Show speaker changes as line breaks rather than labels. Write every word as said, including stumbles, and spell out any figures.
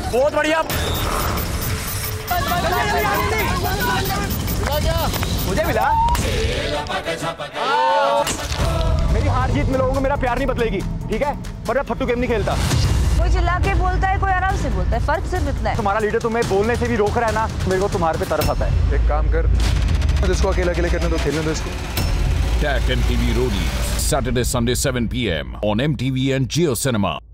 बहुत बढ़िया। मुझे मिला। मेरी हार जीत में लोगों को मेरा प्यार नहीं बदलेगी, ठीक है? पर मैं फट्टू गेम नहीं खेलता।
कोई चिल्ला के बोलता है, कोई आराम से बोलता है, फर्क सिर्फ इतना है।
तुम्हारा लीडर तुम्हें बोलने से भी रोक रहा है ना, मेरे को तुम्हारे पे तरस आता है।
एक काम कर, इसको अकेले अकेले करने दो, खेलने दो इसको।
Tech M T V Roadies, Saturday, Sunday, seven p m on M T V and Jio Cinema.